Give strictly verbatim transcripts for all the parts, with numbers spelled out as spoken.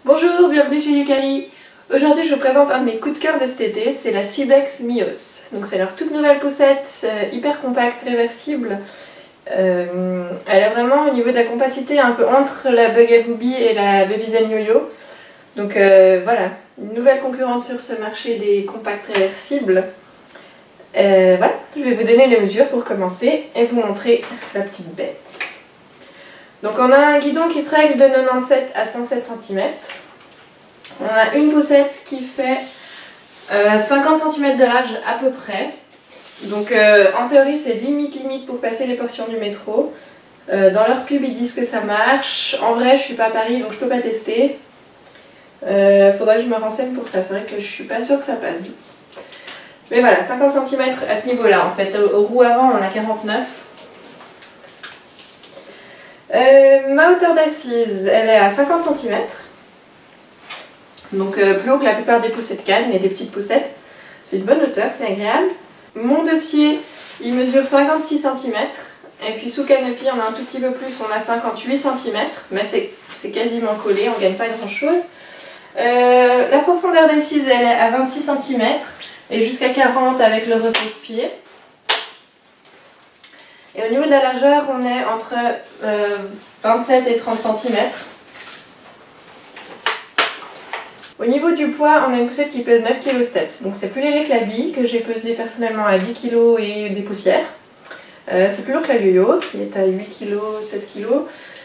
Bonjour, bienvenue chez Yukari. Aujourd'hui je vous présente un de mes coups de cœur de cet été, c'est la Cybex Mios. Donc c'est leur toute nouvelle poussette, euh, hyper compacte, réversible. Euh, elle a vraiment au niveau de la compacité un peu entre la Bugabooby et la Babyzen Yo-Yo. Donc euh, voilà, une nouvelle concurrence sur ce marché des compacts réversibles. Euh, voilà, je vais vous donner les mesures pour commencer et vous montrer la petite bête. Donc on a un guidon qui se règle de quatre-vingt-dix-sept à cent sept centimètres. On a une poussette qui fait euh, cinquante centimètres de large à peu près. Donc euh, en théorie c'est limite limite pour passer les portions du métro. Euh, dans leur pub ils disent que ça marche. En vrai je suis pas à Paris donc je peux pas tester. Euh, faudrait que je me renseigne pour ça, c'est vrai que je suis pas sûre que ça passe. Mais voilà, cinquante centimètres à ce niveau là en fait. Au, au roue avant on a quarante-neuf. Euh, ma hauteur d'assise, elle est à cinquante centimètres. Donc euh, plus haut que la plupart des poussettes cannes et des petites poussettes. C'est une bonne hauteur, c'est agréable. Mon dossier, il mesure cinquante-six centimètres. Et puis sous canopy, on a un tout petit peu plus, on a cinquante-huit centimètres. Mais c'est quasiment collé, on ne gagne pas grand chose. Euh, la profondeur d'assise, elle est à vingt-six centimètres. Et jusqu'à quarante avec le repose-pied. Et au niveau de la largeur, on est entre euh, vingt-sept et trente centimètres. Au niveau du poids, on a une poussette qui pèse neuf virgule sept kilos. Donc c'est plus léger que la bille, que j'ai pesé personnellement à dix kilos et des poussières. Euh, c'est plus lourd que la Yo-Yo, qui est à huit kilos, sept kilos.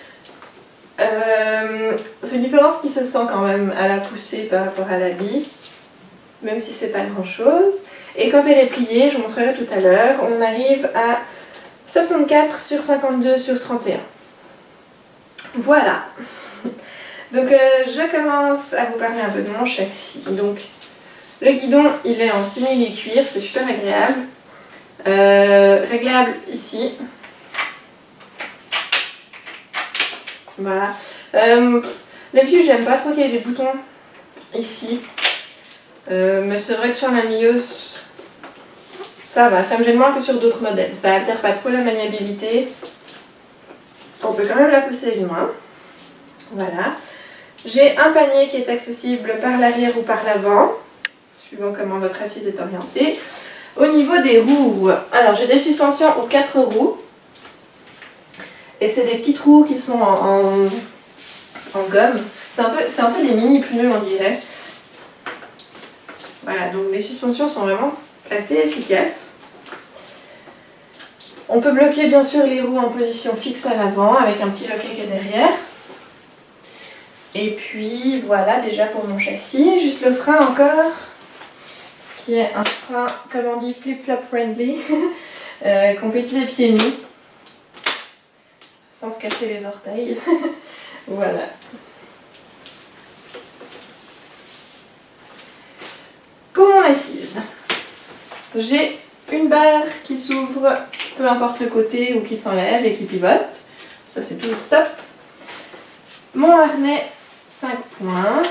Euh, c'est une différence qui se sent quand même à la poussée par rapport à la bille, même si c'est pas grand chose. Et quand elle est pliée, je vous montrerai tout à l'heure, on arrive à soixante-quatorze sur cinquante-deux sur trente et un. Voilà. Donc euh, je commence à vous parler un peu de mon châssis. Donc le guidon il est en simili-cuir, c'est super agréable. Euh, réglable ici. Voilà. Euh, D'habitude j'aime pas trop qu'il y ait des boutons ici. Euh, mais c'est vrai que sur la Mios, ça va, ça me gêne moins que sur d'autres modèles. Ça altère pas trop la maniabilité. On peut quand même la pousser les mains. Voilà. J'ai un panier qui est accessible par l'arrière ou par l'avant, suivant comment votre assise est orientée. Au niveau des roues, alors j'ai des suspensions aux quatre roues. Et c'est des petites roues qui sont en, en, en gomme. C'est un peu, c'est un peu des mini pneus on dirait. Voilà, donc les suspensions sont vraiment assez efficaces. On peut bloquer bien sûr les roues en position fixe à l'avant avec un petit loquet qui est derrière. Et puis voilà déjà pour mon châssis. Juste le frein encore, qui est un frein, comme on dit, flip-flop friendly, euh, qu'on peut utiliser pieds nus, sans se casser les orteils. Voilà. Pour mon assise, j'ai une barre qui s'ouvre, peu importe le côté, ou qui s'enlève et qui pivote. Ça c'est toujours top. Mon harnais cinq points.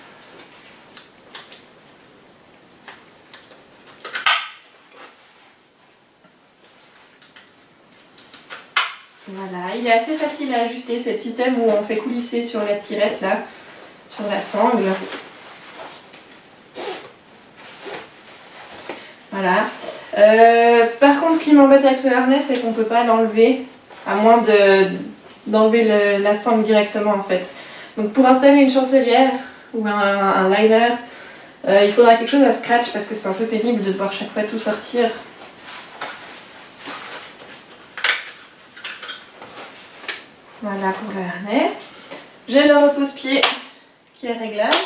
Voilà, il est assez facile à ajuster, c'est le système où on fait coulisser sur la tirette là, sur la sangle. Voilà. Euh, par contre, ce qui m'embête avec ce harnais, c'est qu'on ne peut pas l'enlever, à moins de d'enlever la sangle directement en fait. Donc pour installer une chancelière ou un, un liner, euh, il faudra quelque chose à scratch parce que c'est un peu pénible de devoir chaque fois tout sortir. Voilà pour le harnais. J'ai le repose-pied qui est réglable.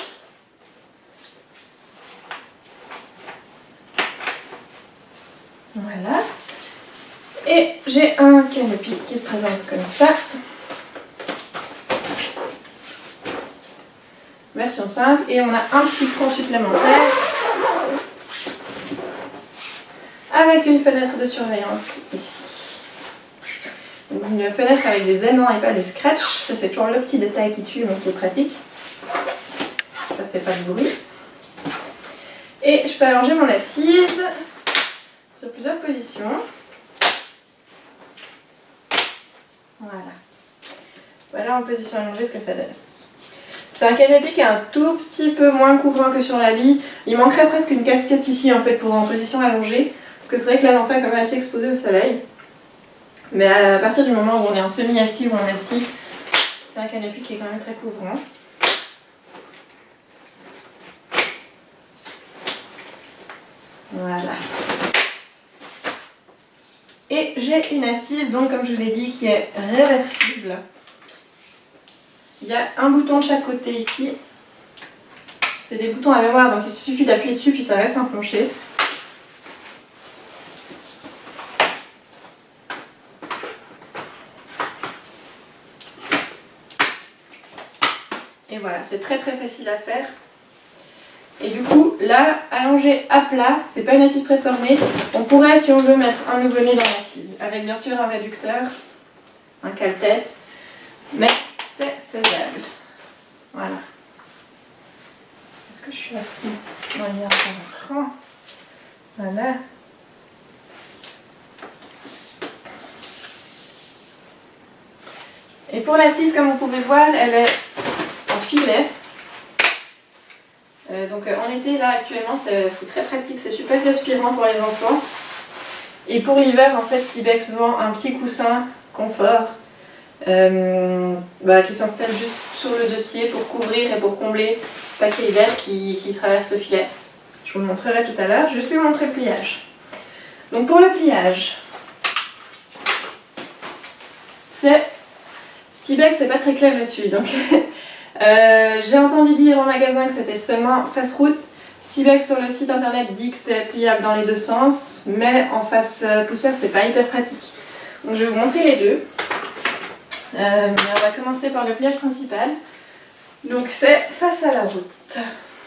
Voilà. Et j'ai un canopy qui se présente comme ça. Version simple. Et on a un petit cran supplémentaire avec une fenêtre de surveillance ici. Une fenêtre avec des aimants et pas des scratchs. Ça c'est toujours le petit détail qui tue mais qui est pratique. Ça fait pas de bruit. Et je peux allonger mon assise sur plusieurs positions. Voilà. Voilà en position allongée ce que ça donne. C'est un canapé qui est un tout petit peu moins couvrant que sur la lit. Il manquerait presque une casquette ici en fait pour en position allongée. Parce que c'est vrai que là l'enfant est quand même assez exposé au soleil. Mais à partir du moment où on est en semi-assis ou en assis, c'est un canapé qui est quand même très couvrant. Voilà. Et j'ai une assise, donc comme je l'ai dit, qui est réversible. Il y a un bouton de chaque côté ici. C'est des boutons à mémoire, donc il suffit d'appuyer dessus puis ça reste enclenché. Et voilà, c'est très très facile à faire. Et du coup, là, allongé à plat, c'est pas une assise préformée. On pourrait, si on veut, mettre un nouveau-né dans l'assise, avec bien sûr un réducteur, un cale-tête, mais c'est faisable. Voilà. Est-ce que je suis assise? On va venir sur l'écran. Voilà. Et pour l'assise, comme vous pouvez voir, elle est en filet. Euh, donc euh, en été, là actuellement, c'est très pratique, c'est super respirant pour les enfants. Et pour l'hiver, en fait, Cybex vend un petit coussin confort euh, bah, qui s'installe juste sur le dossier pour couvrir et pour combler le paquet d'air qui, qui traverse le filet. Je vous le montrerai tout à l'heure. Je vais juste lui montrer le pliage. Donc pour le pliage, c'est Cybex, c'est pas très clair là-dessus. Donc Euh, j'ai entendu dire en magasin que c'était seulement face route. Cybex sur le site internet dit que c'est pliable dans les deux sens, mais en face poussière c'est pas hyper pratique. Donc je vais vous montrer les deux. Euh, mais on va commencer par le pliage principal. Donc c'est face à la route.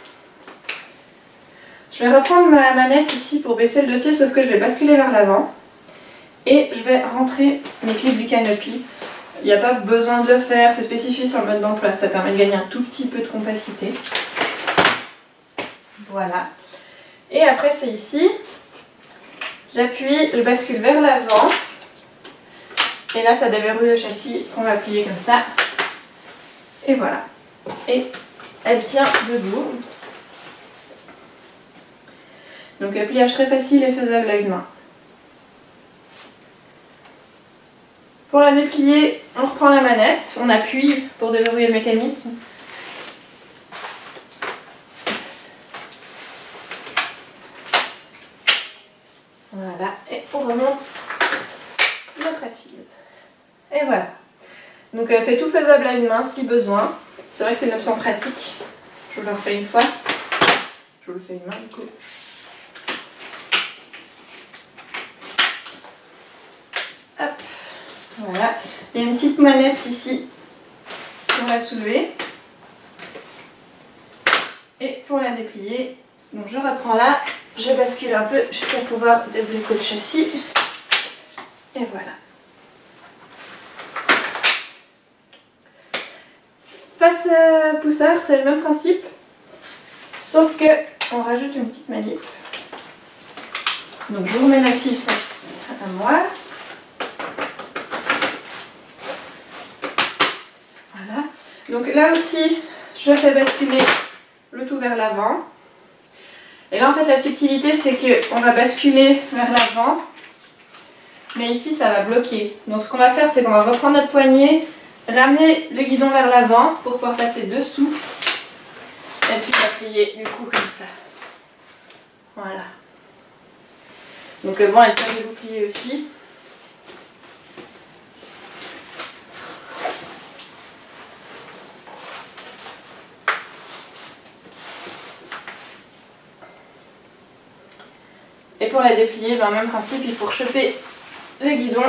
Je vais reprendre ma manette ici pour baisser le dossier, sauf que je vais basculer vers l'avant. Et je vais rentrer mes clips du canopy. Il n'y a pas besoin de le faire, c'est spécifié sur le mode d'emploi, ça permet de gagner un tout petit peu de compacité. Voilà. Et après c'est ici, j'appuie, je bascule vers l'avant. Et là ça déverrouille le châssis qu'on va plier comme ça. Et voilà. Et elle tient debout. Donc un pliage très facile et faisable à une main. Pour la déplier, on reprend la manette, on appuie pour déverrouiller le mécanisme. Voilà, et on remonte notre assise. Et voilà. Donc euh, c'est tout faisable à une main si besoin. C'est vrai que c'est une option pratique. Je vous le refais une fois. Je vous le fais une main du coup. Hop. Voilà, il y a une petite manette ici pour la soulever et pour la déplier. Donc je reprends là, je bascule un peu jusqu'à pouvoir débloquer le châssis et voilà. Face à pousseur, c'est le même principe, sauf que on rajoute une petite manip. Donc je vous remets l'assise face à moi. Donc là aussi, je fais basculer le tout vers l'avant. Et là en fait la subtilité c'est qu'on va basculer vers l'avant, mais ici ça va bloquer. Donc ce qu'on va faire c'est qu'on va reprendre notre poignet, ramener le guidon vers l'avant pour pouvoir passer dessous et puis appuyer du coup comme ça. Voilà. Donc euh, bon, elle tient de vous plier aussi. Et pour la déplier, ben, même principe, il faut choper le guidon.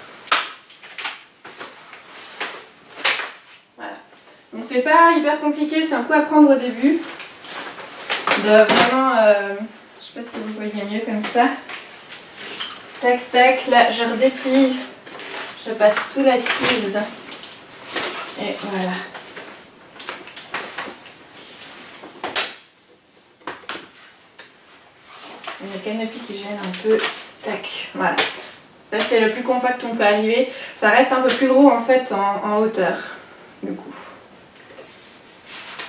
Voilà. Donc c'est pas hyper compliqué, c'est un coup à prendre au début. De vraiment, euh, je sais pas si vous voyez mieux comme ça. Tac tac, là je redéplie, je passe sous l'assise. Et voilà. Le canopy qui gêne un peu, tac, voilà. Ça c'est le plus compact qu'on peut arriver. Ça reste un peu plus gros en fait en, en hauteur, du coup.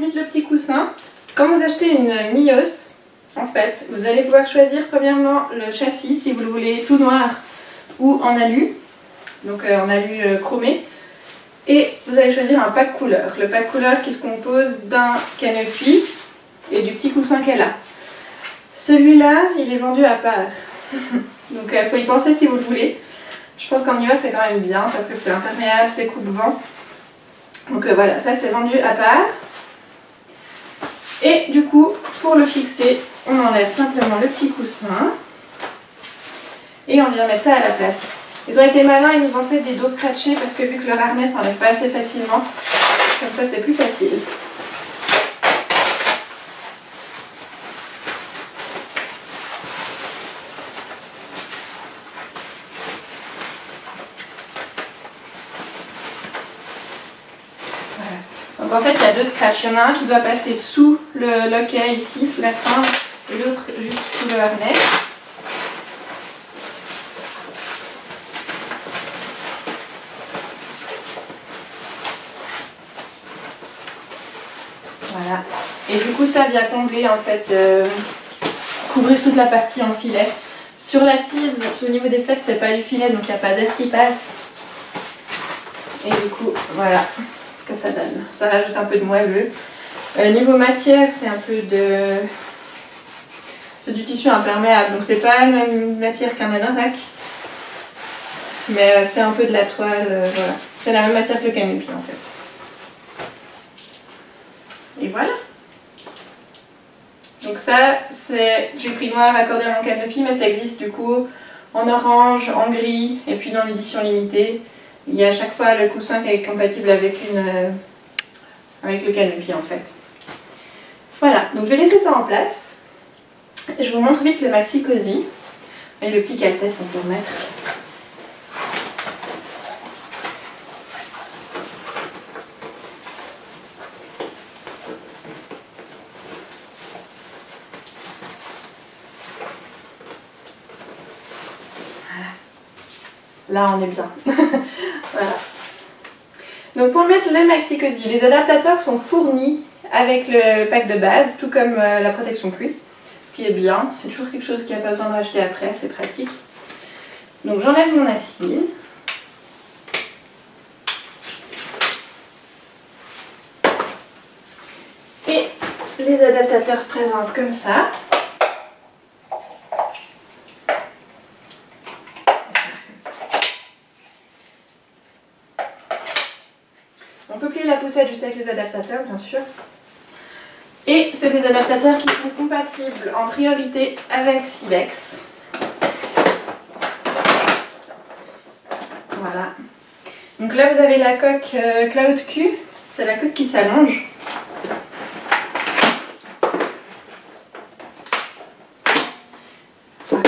vite le petit coussin. Quand vous achetez une Mios, en fait, vous allez pouvoir choisir premièrement le châssis si vous le voulez tout noir ou en alu, donc euh, en alu euh, chromé. Et vous allez choisir un pack couleur. Le pack couleur qui se compose d'un canopy et du petit coussin qu'elle a. Celui-là, il est vendu à part. Donc il euh, faut y penser si vous le voulez. Je pense qu'en hiver c'est quand même bien parce que c'est imperméable, c'est coupe-vent. Donc euh, voilà, ça c'est vendu à part. Et du coup, pour le fixer, on enlève simplement le petit coussin. Et on vient mettre ça à la place. Ils ont été malins, ils nous ont fait des dos scratchés parce que vu que leur harnais s'enlève pas assez facilement, comme ça c'est plus facile. Donc en fait il y a deux scratchs, il y en a un qui doit passer sous le loquet ici, sous la sangle, et l'autre juste sous le harnais. Voilà. Et du coup ça vient combler en fait, euh, couvrir toute la partie en filet. Sur l'assise, au niveau des fesses c'est pas du filet donc il n'y a pas d'air qui passe. Et du coup voilà ce que ça donne. Ça rajoute un peu de moelleux. Euh, niveau matière c'est un peu de... C'est du tissu imperméable donc c'est pas la même matière qu'un anorak. Mais euh, c'est un peu de la toile, euh, voilà. C'est la même matière que le canopy en fait. Et voilà. Donc ça, c'est, j'ai pris noir accordé à mon canopy, mais ça existe du coup en orange, en gris, et puis dans l'édition limitée, il y a à chaque fois le coussin qui est compatible avec, une, euh, avec le canopy en fait. Voilà, donc je vais laisser ça en place. Je vous montre vite le maxi cosy, et le petit casse-tête qu'on peut remettre. Là on est bien. Voilà. Donc pour mettre le maxi cosy, les adaptateurs sont fournis avec le pack de base, tout comme euh, la protection pluie. Ce qui est bien, c'est toujours quelque chose qui n'a pas besoin de racheter après, c'est pratique. Donc j'enlève mon assise. Et les adaptateurs se présentent comme ça. On peut plier la poussette juste avec les adaptateurs, bien sûr. Et c'est des adaptateurs qui sont compatibles en priorité avec Sibex. Voilà. Donc là vous avez la coque euh, Cloud Q, c'est la coque qui s'allonge. Voilà.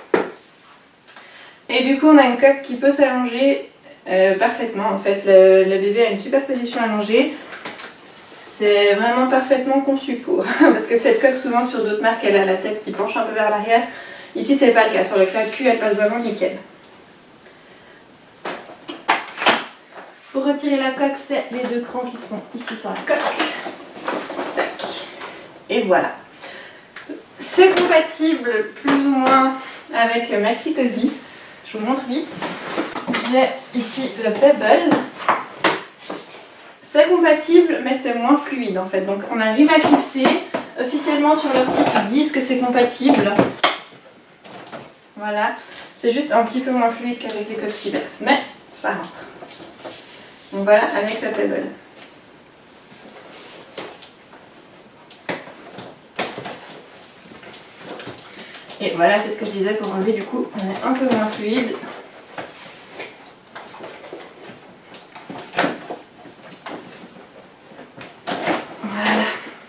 Et du coup on a une coque qui peut s'allonger euh, parfaitement. En fait le, le bébé a une super position allongée. C'est vraiment parfaitement conçu pour. Parce que cette coque souvent sur d'autres marques elle a la tête qui penche un peu vers l'arrière. Ici c'est pas le cas, sur le Cloud Q elle passe vraiment nickel. Pour retirer la coque, c'est les deux crans qui sont ici sur la coque. Tac. Et voilà. C'est compatible plus ou moins avec le Maxi Cosy. Je vous montre vite. J'ai ici le Pebble. C'est compatible, mais c'est moins fluide en fait. Donc on arrive à clipser. Officiellement sur leur site, ils disent que c'est compatible. Voilà. C'est juste un petit peu moins fluide qu'avec les coques Sibex, mais ça rentre. Donc voilà avec le Pebble. Et voilà, c'est ce que je disais pour enlever, du coup, on est un peu moins fluide. Voilà.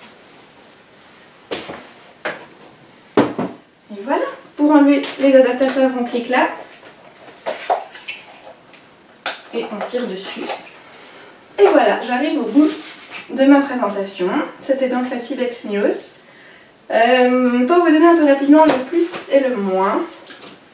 Et voilà, pour enlever les adaptateurs, on clique là. Et on tire dessus. Et voilà, j'arrive au bout de ma présentation. C'était donc la Sibex Mios. Euh, pour vous donner un peu rapidement le plus et le moins.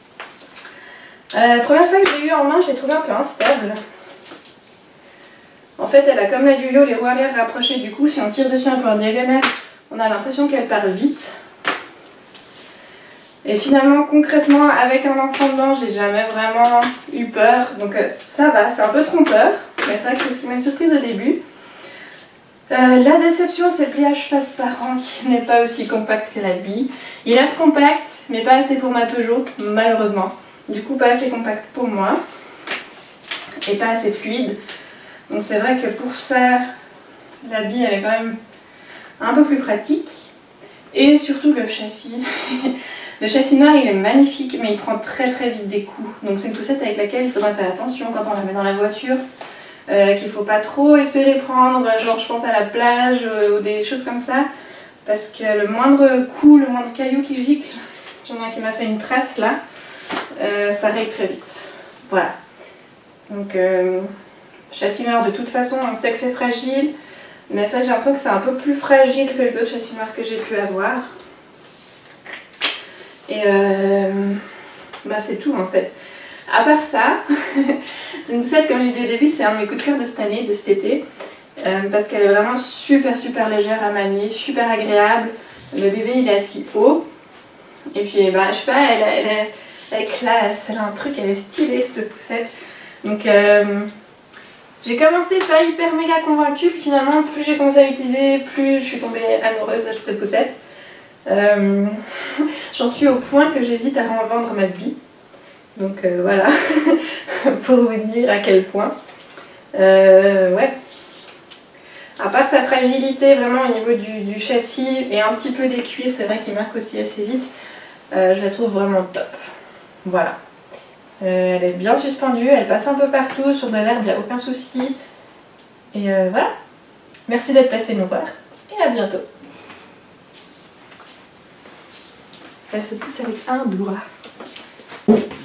Euh, première fois que j'ai eu en main, je l'ai trouvé un peu instable. En fait, elle a comme la yo-yo les roues arrière rapprochées, du coup si on tire dessus un peu en diagonale, on a l'impression qu'elle part vite. Et finalement, concrètement, avec un enfant dedans, j'ai jamais vraiment eu peur, donc euh, ça va, c'est un peu trompeur, mais c'est vrai que c'est ce qui m'a surprise au début. Euh, la déception, c'est le pliage face parent qui n'est pas aussi compact que la bille. Il reste compact, mais pas assez pour ma Peugeot, malheureusement. Du coup, pas assez compact pour moi, et pas assez fluide. Donc c'est vrai que pour ça, la bille, elle est quand même un peu plus pratique. Et surtout le châssis. Le châssis noir, il est magnifique, mais il prend très très vite des coups. Donc c'est une poussette avec laquelle il faudra faire attention quand on la met dans la voiture. Euh, qu'il faut pas trop espérer prendre, genre je pense à la plage euh, ou des choses comme ça. Parce que le moindre coup, le moindre caillou qui gicle, j'en ai un qui m'a fait une trace là, euh, ça raye très vite. Voilà. Donc euh, châssis noir de toute façon, on sait que c'est fragile. Mais ça, j'ai l'impression que c'est un peu plus fragile que les autres châssis noirs que j'ai pu avoir. Et euh, bah c'est tout en fait. À part ça, c'est une poussette, comme j'ai dit au début, c'est un de mes coups de cœur de cette année, de cet été. Euh, parce qu'elle est vraiment super super légère à manier, super agréable. Le bébé il est assis haut. Et puis bah, je sais pas, elle, elle, est, elle est classe, elle a un truc, elle est stylée cette poussette. Donc euh, j'ai commencé pas hyper méga convaincue, puis finalement plus j'ai commencé à l'utiliser, plus je suis tombée amoureuse de cette poussette. Euh, J'en suis au point que j'hésite à revendre ma bille. Donc euh, voilà, pour vous dire à quel point. Euh, ouais. À part sa fragilité vraiment au niveau du, du châssis et un petit peu des cuirs, c'est vrai qu'il marque aussi assez vite, euh, je la trouve vraiment top. Voilà. Euh, elle est bien suspendue, elle passe un peu partout, sur de l'herbe, il n'y a aucun souci. Et euh, voilà. Merci d'être passé nous voir et à bientôt. Elle se pousse avec un doigt.